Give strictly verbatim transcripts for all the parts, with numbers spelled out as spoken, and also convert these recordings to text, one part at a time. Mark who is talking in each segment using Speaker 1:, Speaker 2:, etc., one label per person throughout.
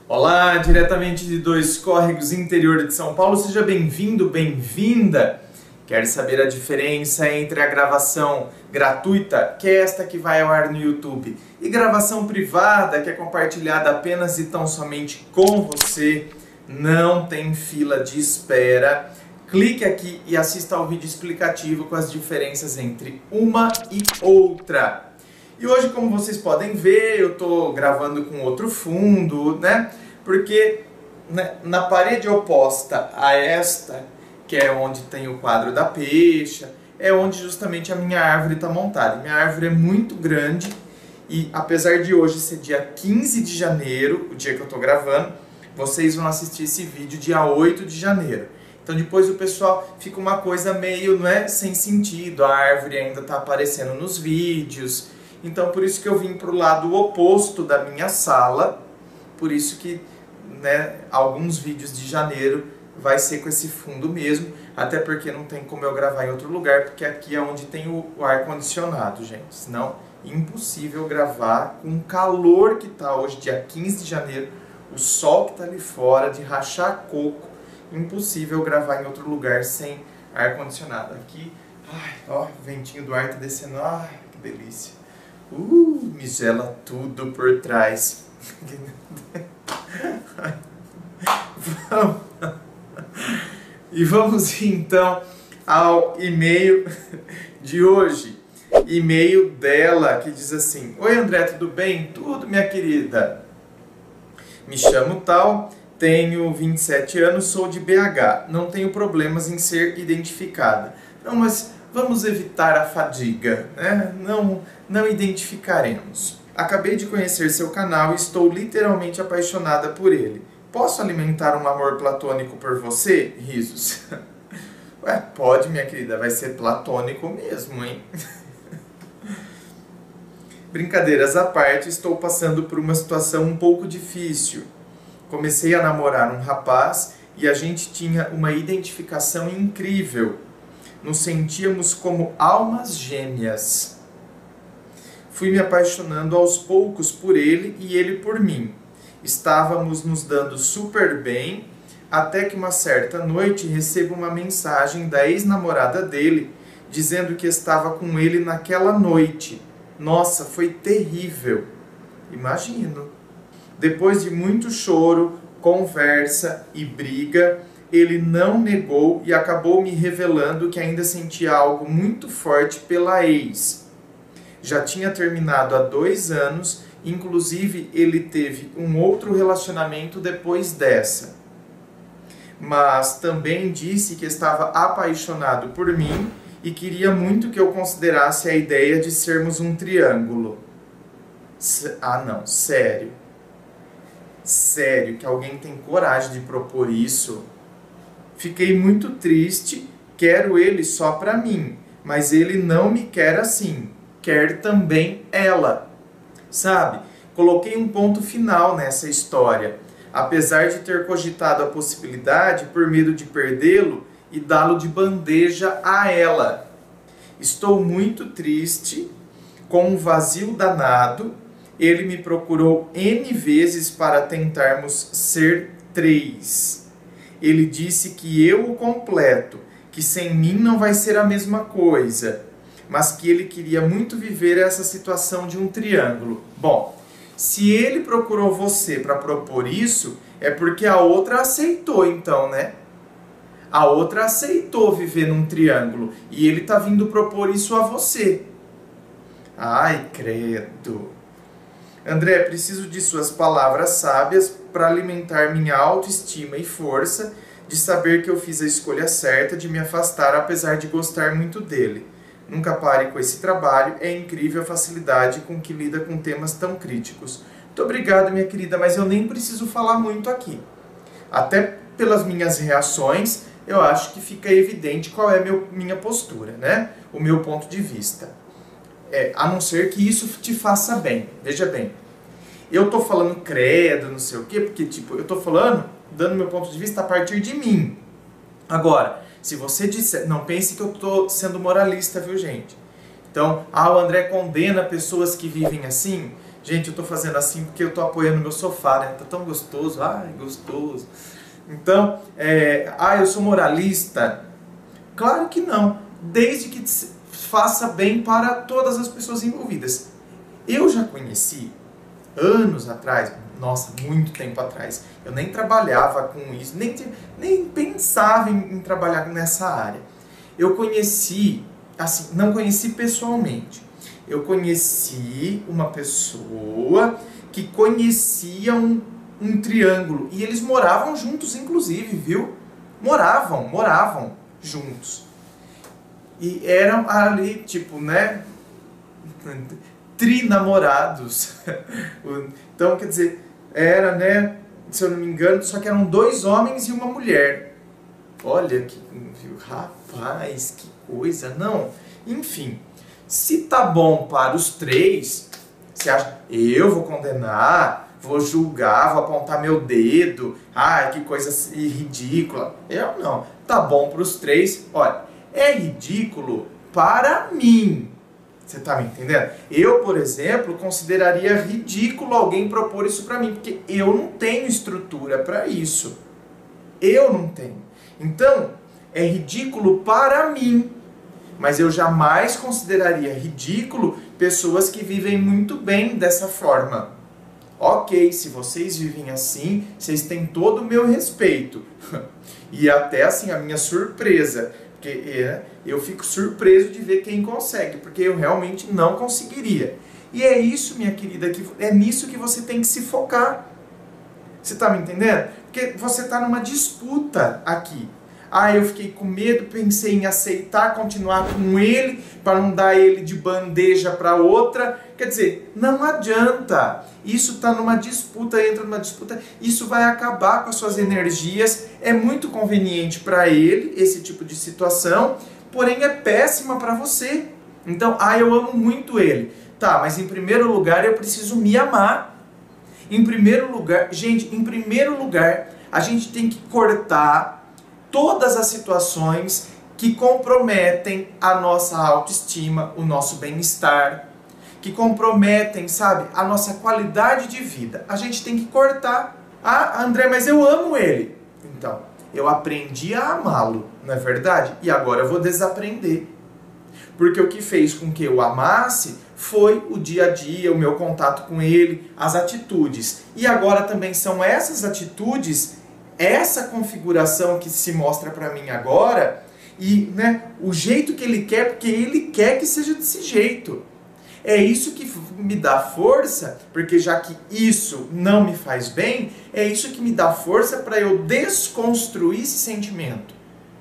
Speaker 1: Olá, diretamente de Dois Córregos, interior de São Paulo, seja bem-vindo, bem-vinda. Quer saber a diferença entre a gravação gratuita, que é esta que vai ao ar no YouTube, e gravação privada, que é compartilhada apenas e tão somente com você? Não tem fila de espera. Clique aqui e assista ao vídeo explicativo com as diferenças entre uma e outra. E hoje, como vocês podem ver, eu estou gravando com outro fundo, né? Porque né, na parede oposta a esta, que é onde tem o quadro da peixa, é onde justamente a minha árvore está montada. Minha árvore é muito grande e, apesar de hoje ser dia quinze de janeiro, o dia que eu estou gravando, vocês vão assistir esse vídeo dia oito de janeiro. Então depois o pessoal fica uma coisa meio, não é, sem sentido, a árvore ainda está aparecendo nos vídeos. Então por isso que eu vim para o lado oposto da minha sala, por isso que né, alguns vídeos de janeiro vai ser com esse fundo mesmo, até porque não tem como eu gravar em outro lugar, porque aqui é onde tem o, o ar-condicionado, gente. Senão, impossível gravar com o calor que está hoje, dia quinze de janeiro, o sol que está ali fora, de rachar coco, impossível gravar em outro lugar sem ar-condicionado. Aqui, ai, ó, o ventinho do ar está descendo, ai, que delícia. Uh, me gela tudo por trás. Vamos. E vamos então ao e-mail de hoje. E-mail dela que diz assim: Oi André, tudo bem? Tudo, minha querida. Me chamo tal, tenho vinte e sete anos, sou de B H. Não tenho problemas em ser identificada. Não, mas vamos evitar a fadiga, né? Não, não identificaremos. Acabei de conhecer seu canal e estou literalmente apaixonada por ele. Posso alimentar um amor platônico por você? Risos. Ué, pode, minha querida, vai ser platônico mesmo, hein? Brincadeiras à parte, estou passando por uma situação um pouco difícil. Comecei a namorar um rapaz e a gente tinha uma identificação incrível. Nos sentíamos como almas gêmeas. Fui me apaixonando aos poucos por ele e ele por mim. Estávamos nos dando super bem, até que uma certa noite recebo uma mensagem da ex-namorada dele, dizendo que estava com ele naquela noite. Nossa, foi terrível. Imagino. Depois de muito choro, conversa e briga, ele não negou e acabou me revelando que ainda sentia algo muito forte pela ex. Já tinha terminado há dois anos, inclusive ele teve um outro relacionamento depois dessa. Mas também disse que estava apaixonado por mim e queria muito que eu considerasse a ideia de sermos um triângulo. Ah não, sério. Sério, que alguém tem coragem de propor isso? Fiquei muito triste, quero ele só pra mim, mas ele não me quer assim, quer também ela. Sabe, coloquei um ponto final nessa história, apesar de ter cogitado a possibilidade por medo de perdê-lo e dá-lo de bandeja a ela. Estou muito triste, com um vazio danado, ele me procurou N vezes para tentarmos ser três. Ele disse que eu o completo, que sem mim não vai ser a mesma coisa, mas que ele queria muito viver essa situação de um triângulo. Bom, se ele procurou você para propor isso, é porque a outra aceitou então, né? A outra aceitou viver num triângulo e ele tá vindo propor isso a você. Ai, credo. André, preciso de suas palavras sábias para alimentar minha autoestima e força de saber que eu fiz a escolha certa de me afastar apesar de gostar muito dele. Nunca pare com esse trabalho, é incrível a facilidade com que lida com temas tão críticos. Muito obrigado, minha querida, mas eu nem preciso falar muito aqui. Até pelas minhas reações, eu acho que fica evidente qual é meu, minha postura, né? O meu ponto de vista. É, a não ser que isso te faça bem. Veja bem, eu tô falando credo, não sei o quê, porque tipo, eu tô falando, dando meu ponto de vista a partir de mim. Agora, se você disser, não pense que eu tô sendo moralista, viu gente? Então, ah, o André condena pessoas que vivem assim. Gente, eu tô fazendo assim porque eu tô apoiando meu sofá, né? Tá tão gostoso, ai, gostoso. Então, é, ah, eu sou moralista? Claro que não, desde que faça bem para todas as pessoas envolvidas. Eu já conheci, anos atrás, nossa, muito tempo atrás, eu nem trabalhava com isso, nem, nem pensava em, em trabalhar nessa área. Eu conheci, assim, não conheci pessoalmente, eu conheci uma pessoa que conhecia um, um triângulo, e eles moravam juntos, inclusive, viu? Moravam, moravam juntos. E eram ali, tipo, né, trinamorados. Então, quer dizer, era, né, se eu não me engano, só que eram dois homens e uma mulher. Olha que, rapaz, que coisa, não. Enfim, se tá bom para os três, você acha, eu vou condenar, vou julgar, vou apontar meu dedo, ai, que coisa ridícula. Eu não, tá bom para os três, olha, é ridículo para mim. Você tá me entendendo? Eu, por exemplo, consideraria ridículo alguém propor isso para mim, porque eu não tenho estrutura para isso. Eu não tenho. Então, é ridículo para mim. Mas eu jamais consideraria ridículo pessoas que vivem muito bem dessa forma. Ok, se vocês vivem assim, vocês têm todo o meu respeito. E até assim, a minha surpresa. Porque é, eu fico surpreso de ver quem consegue, porque eu realmente não conseguiria. E é isso, minha querida, que é nisso que você tem que se focar. Você está me entendendo? Porque você está numa disputa aqui. Ah, eu fiquei com medo, pensei em aceitar, continuar com ele, para não dar ele de bandeja para outra. Quer dizer, não adianta. Isso está numa disputa, entra numa disputa, isso vai acabar com as suas energias. É muito conveniente para ele, esse tipo de situação, porém é péssima para você. Então, ah, eu amo muito ele. Tá, mas em primeiro lugar eu preciso me amar. Em primeiro lugar, gente, em primeiro lugar, a gente tem que cortar todas as situações que comprometem a nossa autoestima, o nosso bem-estar, que comprometem, sabe, a nossa qualidade de vida. A gente tem que cortar. Ah, André, mas eu amo ele. Então, eu aprendi a amá-lo, não é verdade? E agora eu vou desaprender. Porque o que fez com que eu amasse foi o dia a dia, o meu contato com ele, as atitudes. E agora também são essas atitudes, essa configuração que se mostra para mim agora, e né, o jeito que ele quer, porque ele quer que seja desse jeito. É isso que me dá força, porque já que isso não me faz bem, é isso que me dá força para eu desconstruir esse sentimento.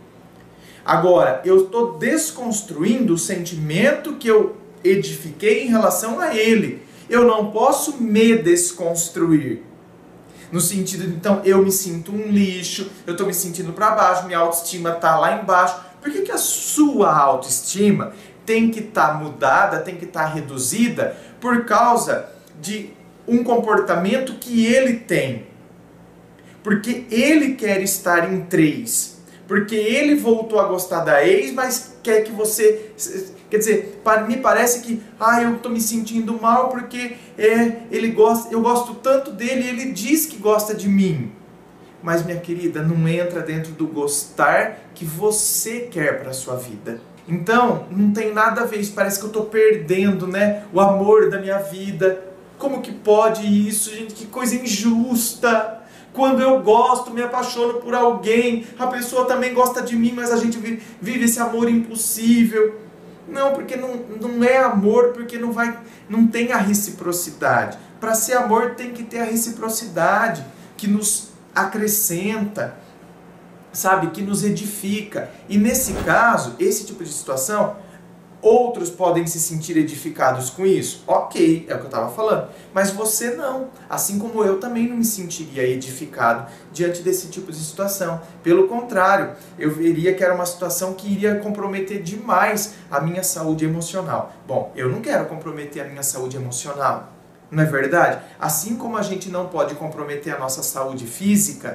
Speaker 1: Agora, eu estou desconstruindo o sentimento que eu edifiquei em relação a ele. Eu não posso me desconstruir. No sentido de, então, eu me sinto um lixo, eu estou me sentindo para baixo, minha autoestima está lá embaixo. Por que que a sua autoestima tem que estar tá mudada, tem que estar tá reduzida por causa de um comportamento que ele tem? Porque ele quer estar em três. Porque ele voltou a gostar da ex, mas quer que você... Quer dizer, me parece que ah, eu estou me sentindo mal porque é, ele gosta, eu gosto tanto dele e ele diz que gosta de mim. Mas, minha querida, não entra dentro do gostar que você quer para a sua vida. Então, não tem nada a ver isso. Parece que eu estou perdendo, né, o amor da minha vida. Como que pode isso, gente? Que coisa injusta. Quando eu gosto, me apaixono por alguém, a pessoa também gosta de mim, mas a gente vive esse amor impossível. Não, porque não, não é amor, porque não, vai, não tem a reciprocidade. Para ser amor tem que ter a reciprocidade, que nos acrescenta, sabe, que nos edifica. E nesse caso, esse tipo de situação, outros podem se sentir edificados com isso. Ok, é o que eu estava falando. Mas você não. Assim como eu também não me sentiria edificado diante desse tipo de situação. Pelo contrário, eu veria que era uma situação que iria comprometer demais a minha saúde emocional. Bom, eu não quero comprometer a minha saúde emocional. Não é verdade? Assim como a gente não pode comprometer a nossa saúde física,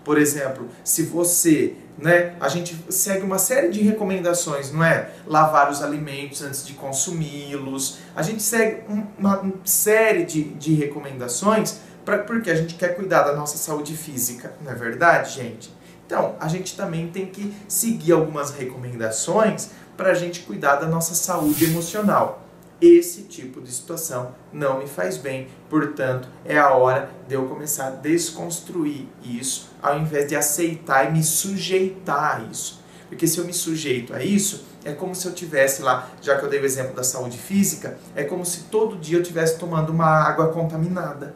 Speaker 1: Por exemplo, se você, né, a gente segue uma série de recomendações, não é? Lavar os alimentos antes de consumi-los. A gente segue uma série de, de recomendações pra, porque a gente quer cuidar da nossa saúde física, não é verdade, gente? Então, a gente também tem que seguir algumas recomendações para a gente cuidar da nossa saúde emocional. Esse tipo de situação não me faz bem, portanto, é a hora de eu começar a desconstruir isso, ao invés de aceitar e me sujeitar a isso. Porque se eu me sujeito a isso, é como se eu tivesse lá, já que eu dei o exemplo da saúde física, é como se todo dia eu estivesse tomando uma água contaminada.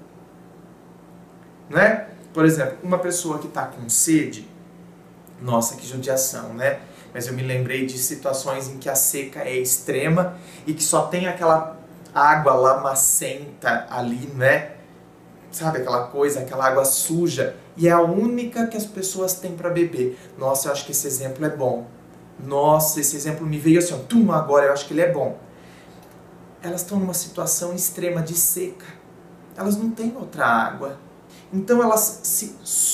Speaker 1: Né? Por exemplo, uma pessoa que está com sede, nossa, que judiação, né? Mas eu me lembrei de situações em que a seca é extrema e que só tem aquela água lamacenta ali, né? Sabe, aquela coisa, aquela água suja. E é a única que as pessoas têm para beber. Nossa, eu acho que esse exemplo é bom. Nossa, esse exemplo me veio assim, ó, tum, agora eu acho que ele é bom. Elas estão numa situação extrema de seca. Elas não têm outra água. Então elas se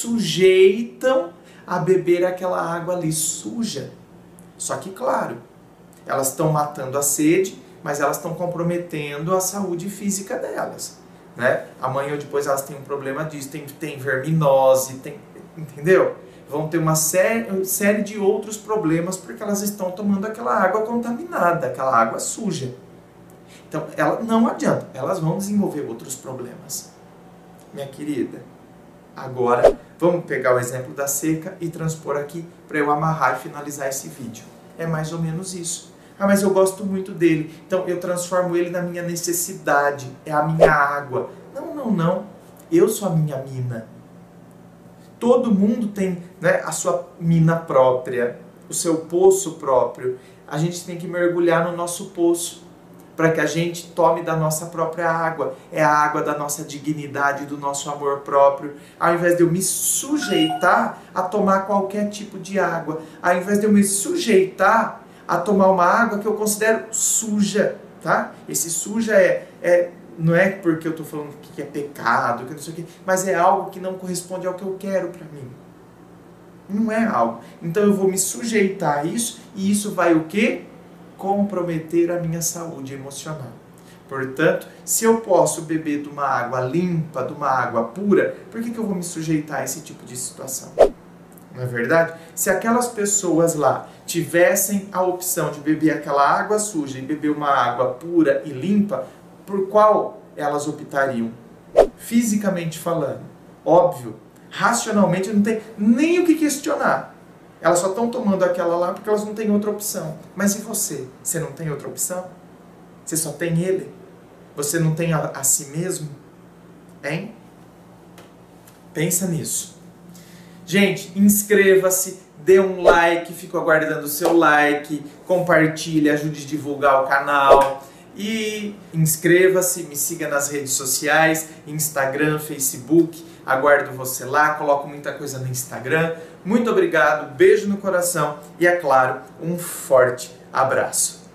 Speaker 1: sujeitam a beber aquela água ali suja. Só que, claro, elas estão matando a sede, mas elas estão comprometendo a saúde física delas. Né? Amanhã ou depois elas têm um problema disso, tem, tem verminose, tem, entendeu? Vão ter uma série, série de outros problemas porque elas estão tomando aquela água contaminada, aquela água suja. Então, ela, não adianta, elas vão desenvolver outros problemas. Minha querida, agora vamos pegar o exemplo da seca e transpor aqui para eu amarrar e finalizar esse vídeo. É mais ou menos isso. Ah, mas eu gosto muito dele, então eu transformo ele na minha necessidade, é a minha água. Não, não, não. Eu sou a minha mina. Todo mundo tem, né, a sua mina própria, o seu poço próprio. A gente tem que mergulhar no nosso poço para que a gente tome da nossa própria água. É a água da nossa dignidade, do nosso amor próprio. Ao invés de eu me sujeitar a tomar qualquer tipo de água, ao invés de eu me sujeitar a tomar uma água que eu considero suja, tá? Esse suja é, é não é porque eu estou falando que é pecado, que não sei o quê, mas é algo que não corresponde ao que eu quero para mim. Não é algo. Então eu vou me sujeitar a isso e isso vai o quê? Comprometer a minha saúde emocional. Portanto, se eu posso beber de uma água limpa, de uma água pura, por que que eu vou me sujeitar a esse tipo de situação? Não é verdade? Se aquelas pessoas lá tivessem a opção de beber aquela água suja e beber uma água pura e limpa, por qual elas optariam? Fisicamente falando, óbvio, racionalmente não tem nem o que questionar. Elas só estão tomando aquela lá porque elas não têm outra opção. Mas e você? Você não tem outra opção? Você só tem ele? Você não tem a, a si mesmo? Hein? Pensa nisso. Gente, inscreva-se, dê um like, fico aguardando o seu like, compartilhe, ajude a divulgar o canal. E inscreva-se, me siga nas redes sociais, Instagram, Facebook, aguardo você lá, coloco muita coisa no Instagram. Muito obrigado, beijo no coração e, é claro, um forte abraço.